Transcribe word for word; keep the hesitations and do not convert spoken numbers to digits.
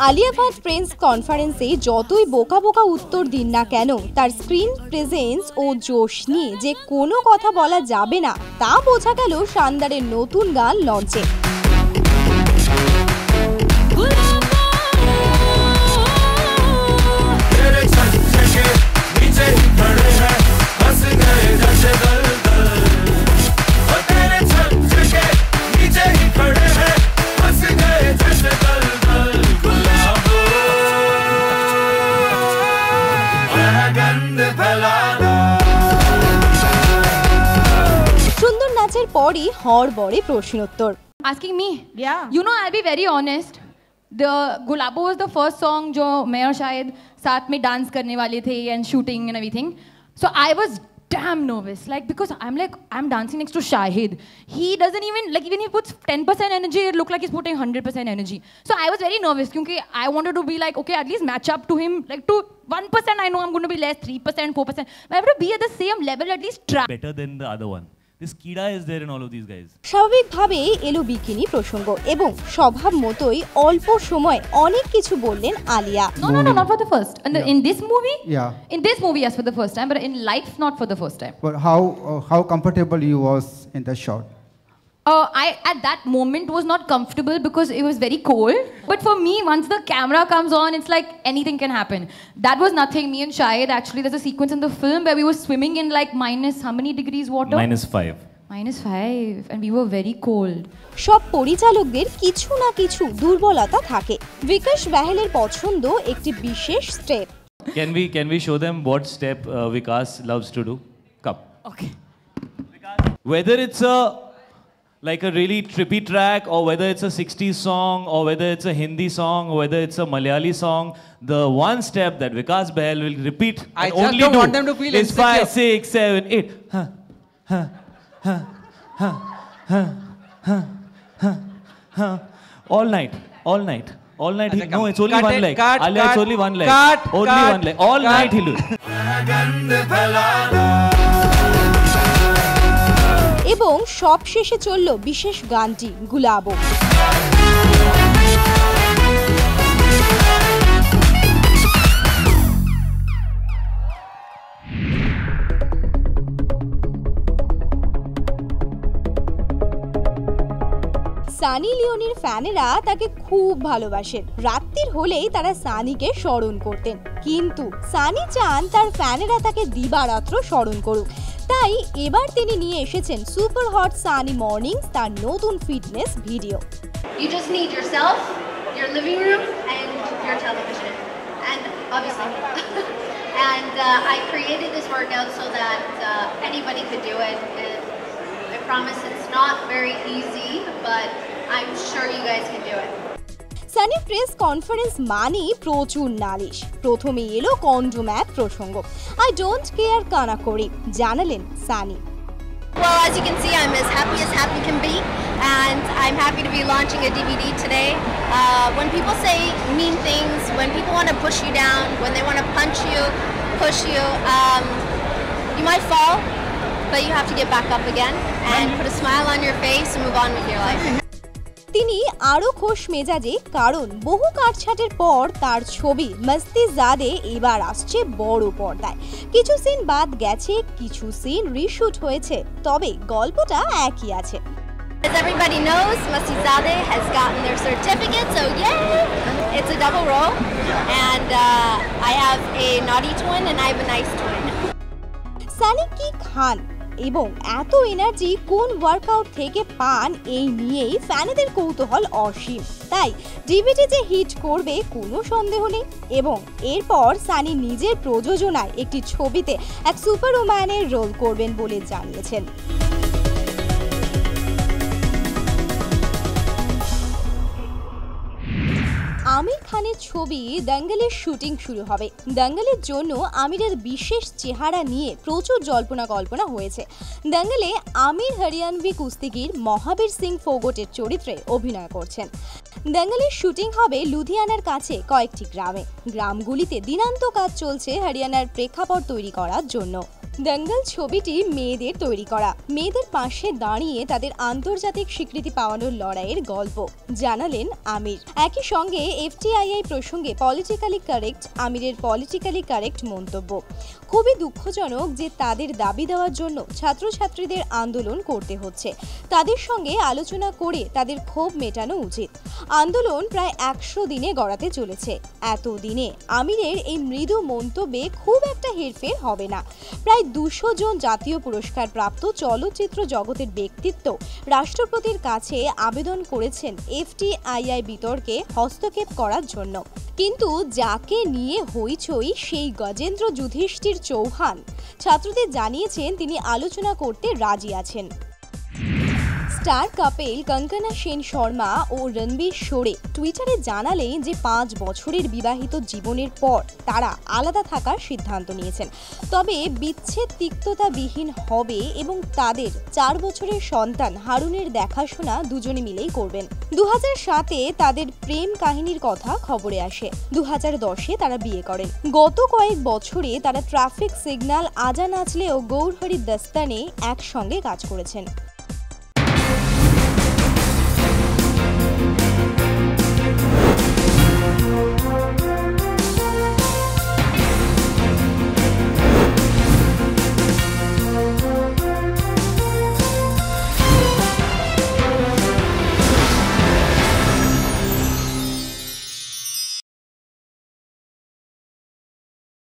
Alia Bhatt press কনফারেন্সে যতই বোকা বোকা উত্তর দিন না কেন তার স্ক্রিন প্রেজেন্স ও জোশ নিয়ে যে কোনো কথা বলা যাবে না তা বোঝা গেল শানদারের নতুন গান লঞ্চে। সুন্দর নাচের পরই হড়বড়ে প্রশ্নোত্তর। Asking me, yeah. You know, I'll be very honest. The Gulabo was the first song जो मैं और शायद साथ में डांस करने वाले थे and shooting and everything. So I was damn nervous, like because I'm like I'm dancing next to Shahid. He doesn't even like even he puts ten percent energy, it looked like he's putting one hundred percent energy. So I was very nervous because I wanted to be like okay, at least match up to him like to one percent. I know I'm going to be less, three percent, four percent. But I have to be at the same level, at least try. Better than the other one. This Kida is there in all of these guys. স্বাভাবিকভাবেই এলো bikini প্রসঙ্গ এবং স্বভাব মতোই অল্প সময় অনেক কিছু বললেন Alia. No, no, no, not for the first. In, the, Yeah. in this movie, Yeah. in this movie, yes, for the first time, but in life, not for the first time. But how uh, how comfortable you was in the shot? Uh, I at that moment was not comfortable because it was very cold. But for me, once the camera comes on, it's like anything can happen. That was nothing. Me and Shahid, actually, there's a sequence in the film where we were swimming in like minus how many degrees water? Minus five. Minus five, and we were very cold. সব পরিচালকদের কিছু না কিছু দুর্বলতা থাকে। বিকাশ বাহেলের পছন্দ একটি বিশেষ step. Can we can we show them what step uh, Vikas loves to do? Come. Okay. Whether it's a like a really trippy track, or whether it's a sixties song, or whether it's a Hindi song, or whether it's a Malayali song, the one step that Vikas Bahel will repeat I and just only don't do want them to feel is insecure. five, six, seven, eight. Huh, huh, huh, huh, huh, huh, huh, huh. All night, all night, all night. He, no, it's only Cut one it, leg. cut, Alia, it's cut, only one leg. cut, only cut, one leg. All cut. night he'll do it. এবং সব শেষে চলল বিশেষ গানটি গুলাবো। সানি লিওনির ফ্যানেরা তাকে খুব ভালোবাসেন। রাত্রির হলেই তারা সানিকে স্মরণ করতেন, কিন্তু সানি চান তার ফ্যানেরা তাকে দিবারাত্র স্মরণ করুক। তাই এবার তিনি নিয়ে এসেছেন সুপার হট সানি মর্নিংস, তার নতুন fitness video. You just need yourself, your living room, and your television, and obviously me. and uh, I created this workout so that uh, anybody could do it. And I promise it's not very easy, but I'm sure you guys can do it. Sunny press conference মানে প্রচুর নালিশ। প্রথমে এলো কন্ডোম্যাট প্রসঙ্গ। I don't care কানা করি জানালেন Sunny. Well, as you can see, I'm as happy as happy can be, and I'm happy to be launching a D V D today. Uh, when people say mean things, when people want to push you down, when they want to punch you, push you, um, you might fall, but you have to get back up again and put a smile on your face and move on with your life. তিনি আরো খোশ মেজাজে, কারণ বহু কাটছাটের পর তার ছবি মস্তি জাদে এবার আসছে বড় পর্দায়। কিছু সিন বাদ গেছে, কিছু সিন রিশুট হয়েছে, তবে গল্পটা একই আছে। As everybody knows, Masti Zadeh has gotten their certificate, so yay! It's a double role, and uh, I have a naughty twin and I have a nice twin. Sunny কি খান এবং এত এনার্জি কোন workout থেকে পান, এই নিয়েই ফ্যানেদের কৌতূহল অসীম। তাই ডিভিডি যে হিট করবে কোনো সন্দেহ নেই। এবং এরপর সানি নিজের প্রযোজনায় একটি ছবিতে এক সুপারম্যানের রোল করবেন বলে জানিয়েছেন। আমির খানের ছবি দাঙ্গলের শুটিং শুরু হবে। দাঙ্গলের জন্য আমিরের বিশেষ চেহারা নিয়ে প্রচুর জল্পনা কল্পনা হয়েছে। দাঙ্গলে আমির হরিয়ানভি কুস্তিগির মহাবীর সিং ফোগটের চরিত্রে অভিনয় করছেন। দাঙ্গলের শুটিং হবে লুধিয়ানার কাছে কয়েকটি গ্রামে। গ্রামগুলিতে দিনান্ত কাজ চলছে হরিয়ানার প্রেক্ষাপট তৈরি করার জন্য। দঙ্গল ছবিটি মেয়েদের তৈরি করা, মেয়েদের পাশে দাঁড়িয়ে তাদের আন্তর্জাতিক স্বীকৃতি পাওয়ানোর লড়াইয়ের গল্প জানালেন আমির। একই সঙ্গে এফটিআইআই প্রসঙ্গে পলিটিক্যালি কারেক্ট আমিরের পলিটিক্যালি কারেক্ট মন্তব্য। খুবই দুঃখজনক যে তাদের দাবি দেওয়ার জন্য ছাত্রছাত্রীদের আন্দোলন করতে হচ্ছে। তাদের সঙ্গে আলোচনা করে তাদের ক্ষোভ মেটানো উচিত। আন্দোলন প্রায় একশো দিনে গড়াতে চলেছে। এত দিনে আমিরের এই মৃদু মন্তব্যে খুব একটা হেরফের হবে না। প্রায় দুশো জন জাতীয় পুরস্কার প্রাপ্ত চলচ্চিত্র জগতের ব্যক্তিত্ব রাষ্ট্রপতির কাছে আবেদন করেছেন এফটিআইআই বিতর্কে হস্তক্ষেপ করার জন্য। কিন্তু যাকে নিয়ে হইচই সেই গজেন্দ্র যুধিষ্ঠির চৌহান ছাত্রদের জানিয়েছেন তিনি আলোচনা করতে রাজি আছেন। স্টার কাপেল কঙ্কনা সেন শর্মা ও রণবীর শোরে টুইটারে জানালেন যে পাঁচ বছরের বিবাহিত জীবনের পর তারা আলাদা থাকার সিদ্ধান্ত নিয়েছেন, তবে বিচ্ছেদ তিক্ততাবিহীন হবে এবং তাদের চার বছরের সন্তান হারুনের দেখাশোনা দুজনে মিলেই করবেন। দু হাজার সাতে তাদের প্রেম কাহিনীর কথা খবরে আসে। দু হাজার দশে তারা বিয়ে করেন। গত কয়েক বছরে তারা ট্রাফিক সিগন্যাল, আজা নাচলে ও গৌরহরি দস্তানে একসঙ্গে কাজ করেছেন।